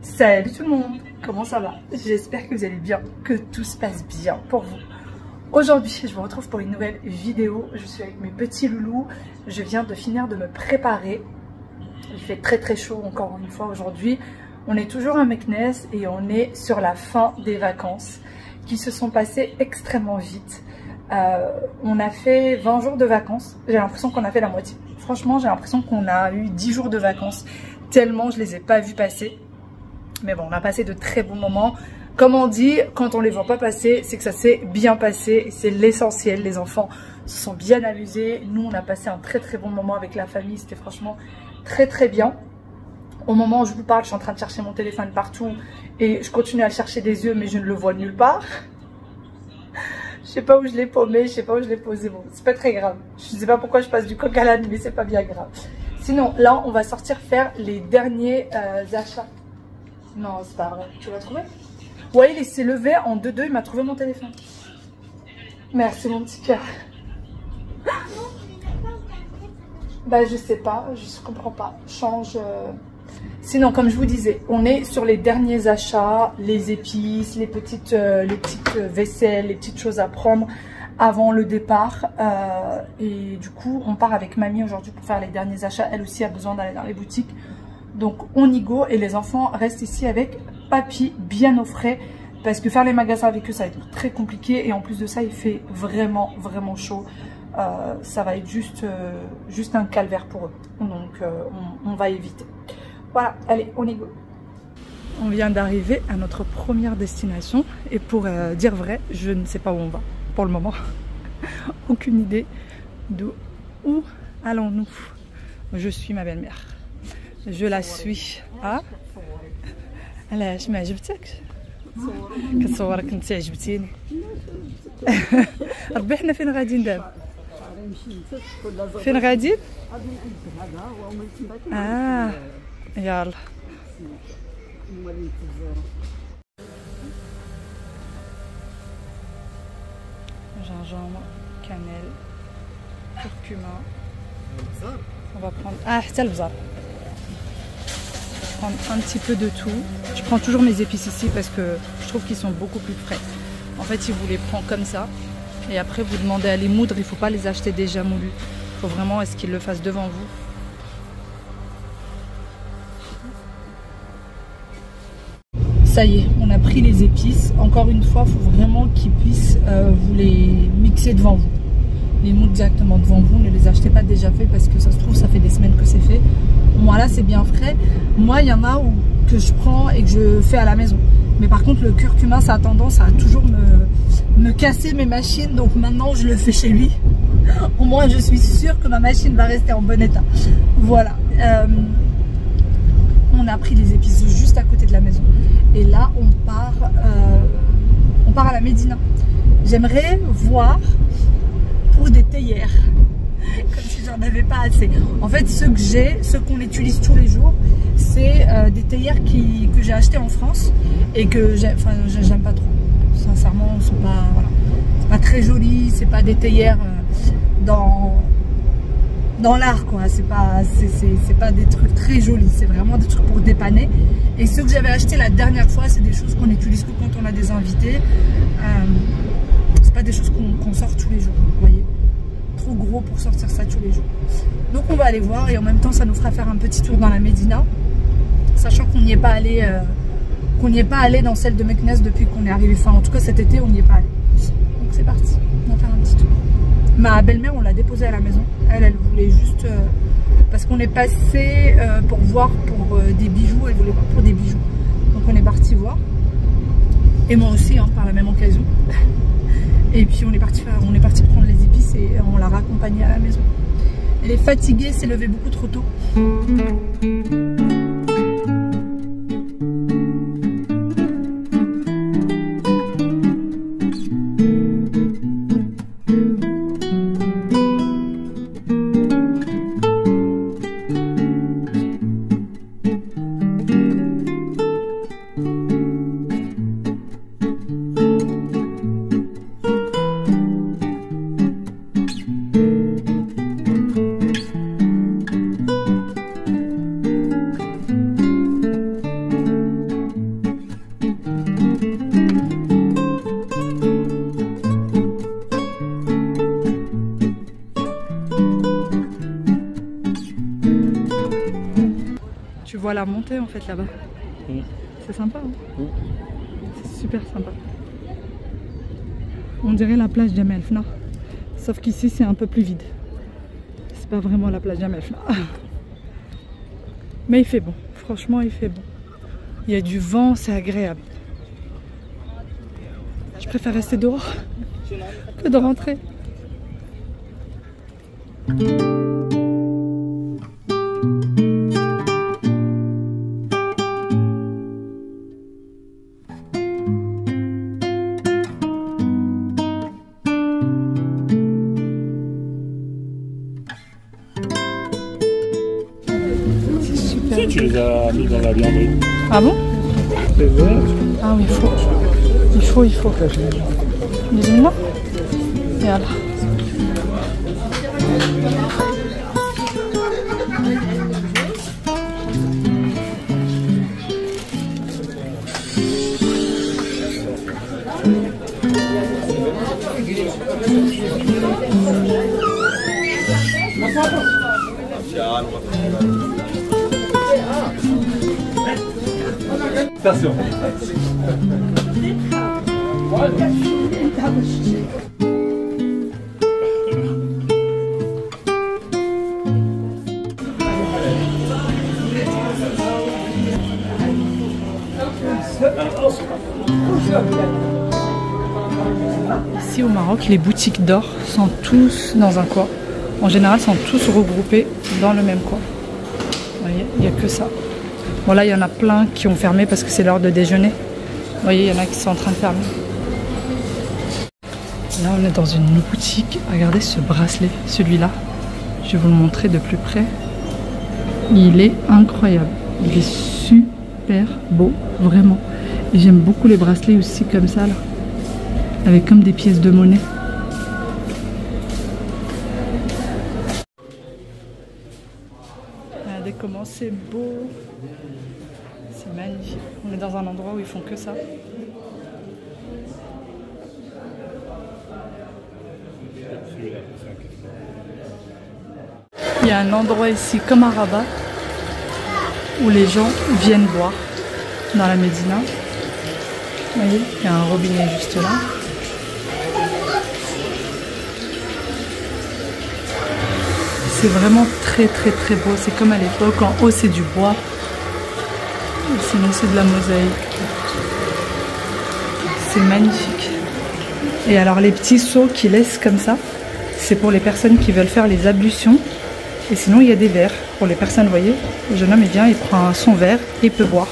Salut tout le monde, comment ça va? J'espère que vous allez bien, que tout se passe bien pour vous. Aujourd'hui, je vous retrouve pour une nouvelle vidéo. Je suis avec mes petits loulous. Je viens de finir de me préparer. Il fait très chaud encore une fois aujourd'hui. On est toujours à Meknes et on est sur la fin des vacances qui se sont passées extrêmement vite. On a fait 20 jours de vacances. J'ai l'impression qu'on a fait la moitié. Franchement, j'ai l'impression qu'on a eu 10 jours de vacances tellement je les ai pas vus passer. Mais bon, on a passé de très bons moments. Comme on dit, quand on les voit pas passer, c'est que ça s'est bien passé. C'est l'essentiel. Les enfants se sont bien amusés. Nous, on a passé un très bon moment avec la famille. C'était franchement très bien. Au moment où je vous parle, je suis en train de chercher mon téléphone partout. Et je continue à le chercher des yeux, mais je ne le vois nulle part. Je sais pas où je l'ai paumé, je sais pas où je l'ai posé. Bon, c'est pas très grave. Je sais pas pourquoi je passe du coq à l'âne, mais c'est pas bien grave. Sinon, là, on va sortir faire les derniers achats. Non, c'est pas vrai. Tu l'as trouvé? Ouais, il s'est levé en 2-2, il m'a trouvé mon téléphone. Merci mon petit cœur. Bah je sais pas, je comprends pas. Change. Sinon, comme je vous disais, on est sur les derniers achats, les épices, les petites vaisselles, les petites choses à prendre avant le départ. Et du coup, on part avec mamie aujourd'hui pour faire les derniers achats. Elle aussi a besoin d'aller dans les boutiques. Donc on y go et les enfants restent ici avec papy bien au frais parce que faire les magasins avec eux ça va être très compliqué et en plus de ça il fait vraiment chaud. Ça va être juste un calvaire pour eux. Donc on va éviter. Voilà, allez, on y go. On vient d'arriver à notre première destination et pour dire vrai, je ne sais pas où on va pour le moment. Aucune idée d'où allons-nous. Je suis ma belle-mère. Je la suis. علاش ما عجبتكش؟ كتصورك انت عجبتيني. ربي حنا فين غاديين دابا؟ فين غاديين؟ يلا. Gingembre, cannelle, curcuma. On va prendre حتى البزار. Un petit peu de tout. Je prends toujours mes épices ici parce que je trouve qu'ils sont beaucoup plus frais. En fait, il vous les prend comme ça et après vous demandez à les moudre. Il ne faut pas les acheter déjà moulus. Il faut vraiment qu'ils le fassent devant vous. Ça y est, on a pris les épices. Encore une fois, il faut vraiment qu'ils puissent vous les mixer devant vous. Les moudre directement devant vous, ne les achetez pas déjà fait parce que ça se trouve ça fait des semaines que c'est fait. Moi là c'est bien frais. Moi il y en a que je prends et que je fais à la maison. Mais par contre le curcuma ça a tendance à toujours me casser mes machines. Donc maintenant je le fais chez lui. Au moins je suis sûre que ma machine va rester en bon état. Voilà. On a pris les épices juste à côté de la maison. Et là on part à la Médina. J'aimerais voir pour des théières, comme si j'en avais pas assez. En fait, ceux qu'on utilise tous les jours, c'est des théières que j'ai achetées en France et que j'aime pas trop. Sincèrement, c'est pas très joli, c'est pas des théières dans l'art quoi. C'est pas des trucs très jolis, c'est vraiment des trucs pour dépanner. Et ceux que j'avais achetés la dernière fois, c'est des choses qu'on utilise que quand on a des invités. C'est pas des choses qu'on sort tous les jours, vous voyez. Trop gros pour sortir ça tous les jours. Donc on va aller voir et en même temps ça nous fera faire un petit tour dans la Médina, sachant qu'on n'y est pas allé dans celle de Meknes depuis qu'on est arrivé. Enfin en tout cas cet été on n'y est pas allé. Donc c'est parti, on va faire un petit tour. Ma belle-mère on l'a déposée à la maison. Elle voulait juste parce qu'on est passé pour voir pour des bijoux. Elle voulait voir pour des bijoux. Donc on est parti voir. Et moi aussi hein, par la même occasion. Et puis on est parti prendre les épices et on l'a raccompagnée à la maison. Elle est fatiguée, s'est levée beaucoup trop tôt. rentrer en fait là-bas. C'est sympa, hein. C'est super sympa. On dirait la plage Jemaa El Fna. Sauf qu'ici c'est un peu plus vide. C'est pas vraiment la plage Jemaa El Fna. Mais il fait bon. Franchement il fait bon. Il y a du vent, c'est agréable. Je préfère rester dehors que de rentrer. Si tu les as mis dans la vianderie. Ah bon? C'est vrai. Ah oui, il faut. Dis-moi. Et alors. Attention. Ici au Maroc, les boutiques d'or sont tous dans un coin. En général, sont tous regroupés dans le même coin. Vous voyez, il n'y a que ça. Bon là, il y en a plein qui ont fermé parce que c'est l'heure de déjeuner. Vous voyez, il y en a qui sont en train de fermer. Là, on est dans une boutique. Regardez ce bracelet, celui-là. Je vais vous le montrer de plus près. Il est incroyable. Il est super beau, vraiment. Et j'aime beaucoup les bracelets aussi comme ça, là. Avec comme des pièces de monnaie. Regardez comment c'est beau. C'est magnifique. On est dans un endroit où ils font que ça. Il y a un endroit ici comme à Rabat où les gens viennent boire dans la Médina. Vous voyez, il y a un robinet juste là. C'est vraiment très beau. C'est comme à l'époque. En haut c'est du bois. Et sinon c'est de la mosaïque. C'est magnifique. Et alors les petits seaux qu'ils laissent comme ça, c'est pour les personnes qui veulent faire les ablutions. Et sinon il y a des verres pour les personnes, vous voyez. Le jeune homme il vient, il prend son verre et il peut boire.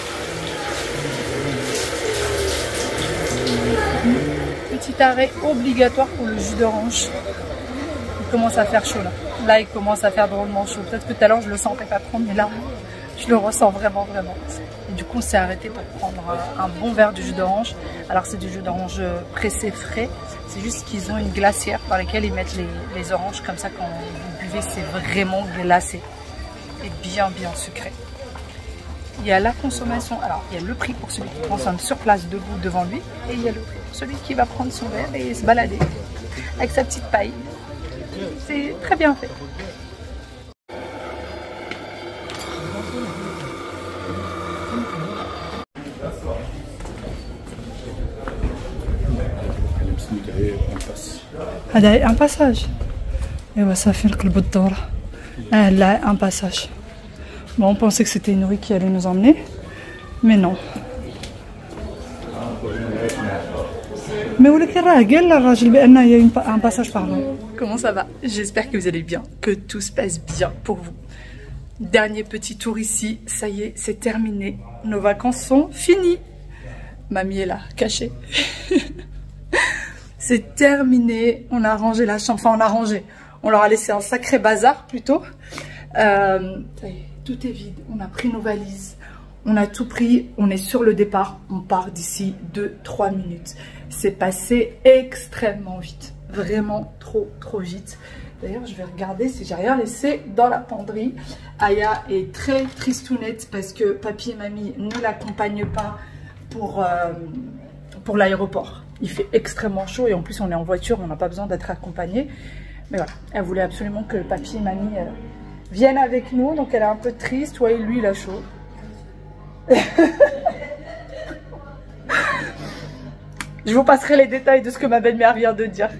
Petit arrêt obligatoire pour le jus d'orange. Il commence à faire chaud là. Là il commence à faire drôlement chaud. Peut-être que tout à l'heure je le sentais pas trop, mais là je le ressens vraiment. Et du coup on s'est arrêté pour prendre un bon verre de jus d'orange. Alors c'est du jus d'orange pressé frais. C'est juste qu'ils ont une glacière dans laquelle ils mettent les oranges. Comme ça quand vous buvez c'est vraiment glacé. Et bien sucré. Il y a la consommation, alors il y a le prix pour celui qui consomme sur place debout devant lui. Et il y a le prix pour celui qui va prendre son verre et se balader avec sa petite paille. C'est très bien fait. هذا un passage. ايوا صافي نقلبوا الدوره. Là un passage. Bon, on pensait que c'était une rue qui allait nous emmener, mais non. Mais où est-ce qu'il y a un passage par là? Comment ça va? J'espère que vous allez bien, que tout se passe bien pour vous. Dernier petit tour ici, ça y est, c'est terminé. Nos vacances sont finies. Mamie est là, cachée. C'est terminé, on a rangé la chambre, enfin on a rangé. On leur a laissé un sacré bazar plutôt. Ça y est, tout est vide, on a pris nos valises. On a tout pris, on est sur le départ, on part d'ici 2-3 minutes. C'est passé extrêmement vite, vraiment trop vite. D'ailleurs, je vais regarder si j'ai rien laissé dans la penderie. Aya est très tristounette parce que papy et mamie ne l'accompagnent pas pour l'aéroport. Il fait extrêmement chaud et en plus on est en voiture, on n'a pas besoin d'être accompagné. Mais voilà, elle voulait absolument que papy et mamie viennent avec nous, donc elle est un peu triste. Ouais, lui il a chaud. Je vous passerai les détails de ce que ma belle-mère vient de dire.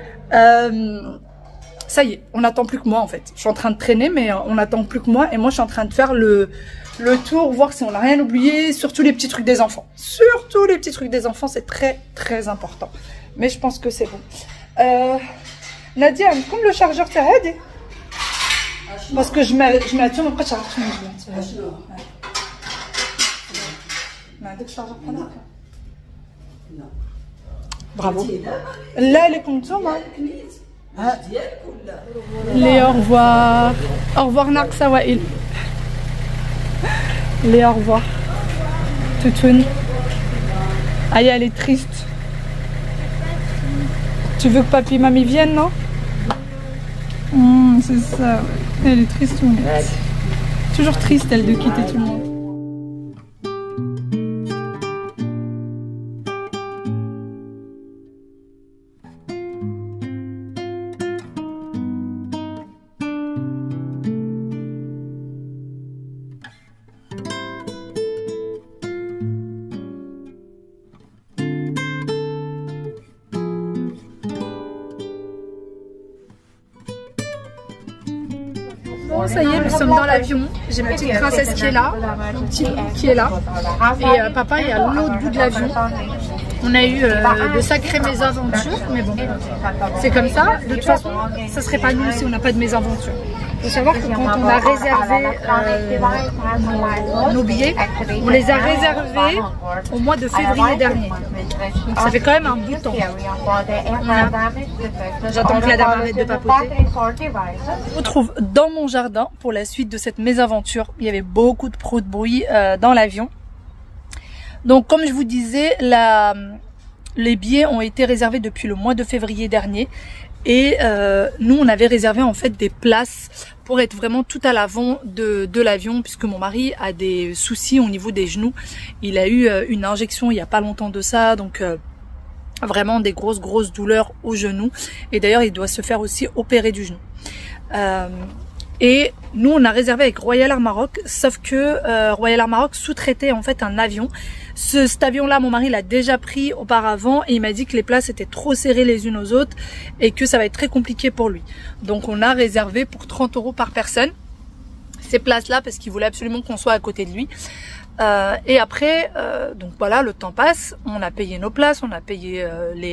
Ça y est, on n'attend plus que moi en fait. Je suis en train de traîner, mais on n'attend plus que moi. Et moi, je suis en train de faire le tour, voir si on n'a rien oublié. Surtout les petits trucs des enfants. Surtout les petits trucs des enfants, c'est très très important. Mais je pense que c'est bon. Nadia, comme le chargeur t'aide? Parce que je mets tout mon chargeur. Bravo. Là, elle est contente. Les au revoir. Au revoir, Narksa Wail. Les au revoir. Toutoun. Aïe, elle est triste. Tu veux que papy et mamie viennent, non? C'est ça. Elle est triste. Toujours triste, elle, de quitter tout le monde. Bon, ça y est, nous sommes dans l'avion. J'ai ma petite princesse qui est là, mon petit loup qui est là. Et papa est à l'autre bout de l'avion. On a eu de sacrées mésaventures, mais bon, c'est comme ça. De toute façon, ça serait pas nous si on n'a pas de mésaventures. Il faut savoir que quand on a réservé nos billets, on les a réservés au mois de février dernier. Donc ça fait quand même un bout de temps. J'attends que la dame arrête de papoter. Je me retrouve dans mon jardin pour la suite de cette mésaventure. Il y avait beaucoup de bruit dans l'avion. Donc comme je vous disais, les billets ont été réservés depuis le mois de février dernier. Et nous, on avait réservé en fait des places pour être vraiment tout à l'avant de l'avion, puisque mon mari a des soucis au niveau des genoux. Il a eu une injection il y a pas longtemps de ça, donc vraiment des grosses douleurs au genou. Et d'ailleurs, il doit se faire aussi opérer du genou. Et nous, on a réservé avec Royal Air Maroc, sauf que Royal Air Maroc sous-traitait en fait un avion. Cet avion-là, mon mari l'a déjà pris auparavant et il m'a dit que les places étaient trop serrées les unes aux autres et que ça va être très compliqué pour lui. Donc on a réservé pour 30 € par personne ces places-là parce qu'il voulait absolument qu'on soit à côté de lui. Et après, donc voilà, le temps passe, on a payé nos places, on a payé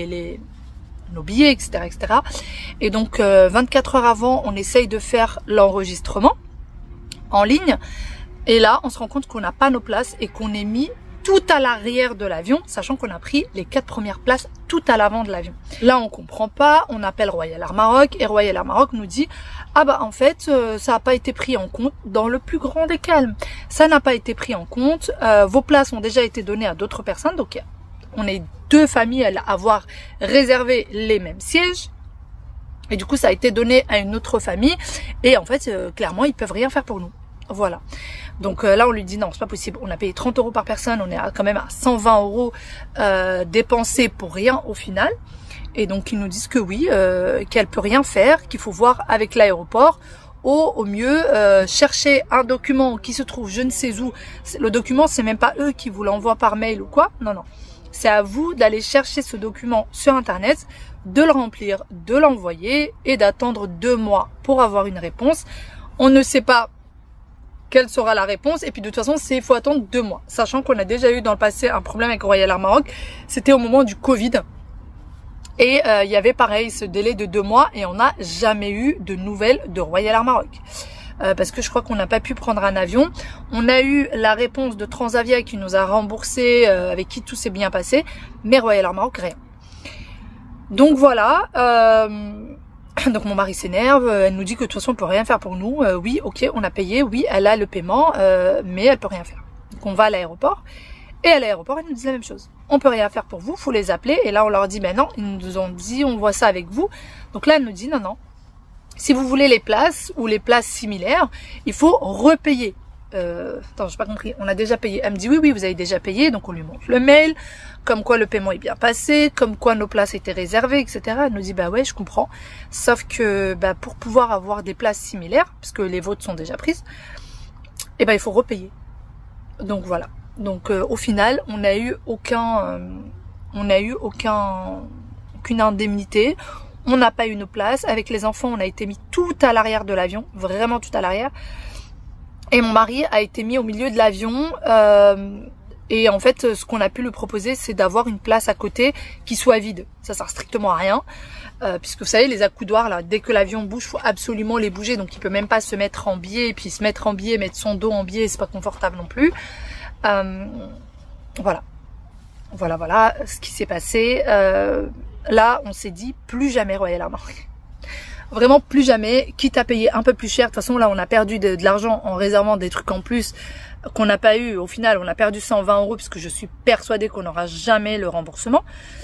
nos billets, etc., etc. Et donc 24 heures avant, on essaye de faire l'enregistrement en ligne. Et là, on se rend compte qu'on n'a pas nos places et qu'on est mis tout à l'arrière de l'avion, sachant qu'on a pris les 4 premières places tout à l'avant de l'avion. Là, on comprend pas, on appelle Royal Air Maroc et Royal Air Maroc nous dit « Ah bah en fait, ça n'a pas été pris en compte dans le plus grand des calmes. Ça n'a pas été pris en compte, vos places ont déjà été données à d'autres personnes, donc on est 2 familles à avoir réservé les mêmes sièges. Et du coup, ça a été donné à une autre famille. Et en fait, clairement, ils peuvent rien faire pour nous. Voilà. Donc là, on lui dit non, c'est pas possible. On a payé 30 € par personne. On est quand même à 120 € dépensés pour rien au final. Et donc, ils nous disent que oui, qu'elle peut rien faire, qu'il faut voir avec l'aéroport. Au mieux, chercher un document qui se trouve je ne sais où. Le document, c'est même pas eux qui vous l'envoient par mail ou quoi. Non, non. C'est à vous d'aller chercher ce document sur Internet, de le remplir, de l'envoyer et d'attendre 2 mois pour avoir une réponse. On ne sait pas quelle sera la réponse et puis de toute façon, il faut attendre 2 mois. Sachant qu'on a déjà eu dans le passé un problème avec Royal Air Maroc, c'était au moment du Covid. Et il y avait pareil ce délai de 2 mois et on n'a jamais eu de nouvelles de Royal Air Maroc. Parce que je crois qu'on n'a pas pu prendre un avion. On a eu la réponse de Transavia qui nous a remboursé, avec qui tout s'est bien passé, mais Royal Air Maroc, rien. Donc voilà, donc mon mari s'énerve, elle nous dit que de toute façon on peut rien faire pour nous. Oui, ok, on a payé, oui, elle a le paiement, mais elle peut rien faire. Donc on va à l'aéroport, et à l'aéroport, ils nous disent la même chose. On peut rien faire pour vous, faut les appeler, et là on leur dit, ben non, ils nous ont dit, on voit ça avec vous. Donc là, elle nous dit, non, non. Si vous voulez les places ou les places similaires, il faut repayer. Attends, j'ai pas compris. On a déjà payé. Elle me dit oui, oui, vous avez déjà payé. Donc on lui montre le mail, comme quoi le paiement est bien passé, comme quoi nos places étaient réservées, etc. Elle nous dit bah ouais, je comprends. Sauf que bah, pour pouvoir avoir des places similaires, parce que les vôtres sont déjà prises, eh ben il faut repayer. Donc voilà. Donc au final, on n'a eu aucune indemnité. On n'a pas eu nos places. Avec les enfants, on a été mis tout à l'arrière de l'avion, vraiment tout à l'arrière. Et mon mari a été mis au milieu de l'avion. Et en fait, ce qu'on a pu lui proposer, c'est d'avoir une place à côté qui soit vide. Ça sert strictement à rien. Puisque vous savez, les accoudoirs, là, dès que l'avion bouge, faut absolument les bouger. Donc, il peut même pas se mettre en biais. Et puis, se mettre en biais, mettre son dos en biais, c'est pas confortable non plus. Voilà ce qui s'est passé. Là, on s'est dit plus jamais Royal Air Maroc. Vraiment plus jamais, quitte à payer un peu plus cher. De toute façon, là, on a perdu de l'argent en réservant des trucs en plus qu'on n'a pas eu. Au final, on a perdu 120 € puisque je suis persuadée qu'on n'aura jamais le remboursement.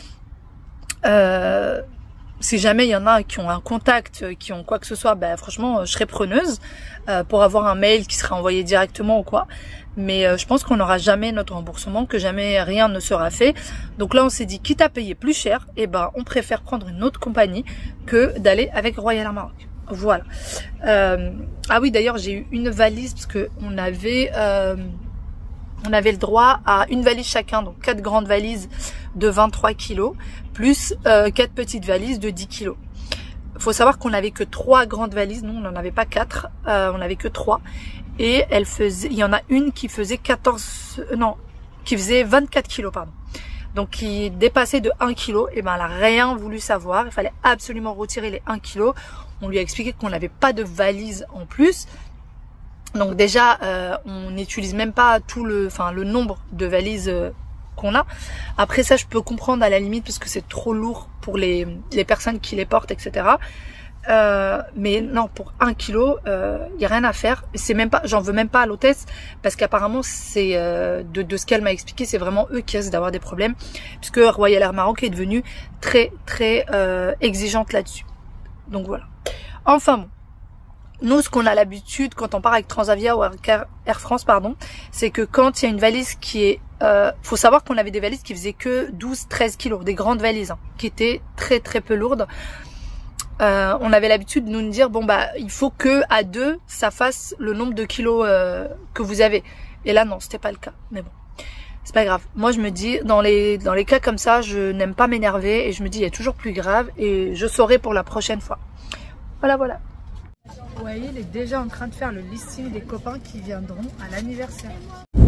Si jamais il y en a qui ont un contact, qui ont quoi que ce soit, ben franchement, je serais preneuse pour avoir un mail qui sera envoyé directement ou quoi. Mais je pense qu'on n'aura jamais notre remboursement, que jamais rien ne sera fait. Donc là, on s'est dit, quitte à payer plus cher, eh ben, on préfère prendre une autre compagnie que d'aller avec Royal Air Maroc. Voilà. Ah oui, d'ailleurs, j'ai eu une valise parce que on avait le droit à une valise chacun, donc 4 grandes valises de 23 kilos, plus 4 petites valises de 10 kilos. Il faut savoir qu'on n'avait que 3 grandes valises, nous on n'en avait pas 4, on n'avait que 3. Et il y en a une qui faisait qui faisait 24 kilos, pardon. Donc qui dépassait de 1 kilo, et ben elle a rien voulu savoir, il fallait absolument retirer les 1 kilo. On lui a expliqué qu'on n'avait pas de valise en plus. Donc déjà, on n'utilise même pas le nombre de valises qu'on a. Après ça, je peux comprendre à la limite parce que c'est trop lourd pour les personnes qui les portent, etc. Mais non, pour 1 kilo, y a rien à faire. C'est même pas, j'en veux même pas à l'hôtesse parce qu'apparemment c'est de ce qu'elle m'a expliqué, c'est vraiment eux qui risquent d'avoir des problèmes puisque Royal Air Maroc est devenue très exigeante là-dessus. Donc voilà. Enfin bon. Nous, ce qu'on a l'habitude quand on part avec Transavia ou Air France, pardon, c'est que quand il y a une valise qui est... faut savoir qu'on avait des valises qui faisaient que 12-13 kilos, des grandes valises, hein, qui étaient très peu lourdes. On avait l'habitude de nous dire, bon bah, il faut que à 2, ça fasse le nombre de kilos que vous avez. Et là, non, c'était pas le cas. Mais bon, c'est pas grave. Moi, je me dis, dans les cas comme ça, je n'aime pas m'énerver et je me dis, il y a toujours plus grave et je saurai pour la prochaine fois. Voilà. Vous voyez, il est déjà en train de faire le listing des copains qui viendront à l'anniversaire.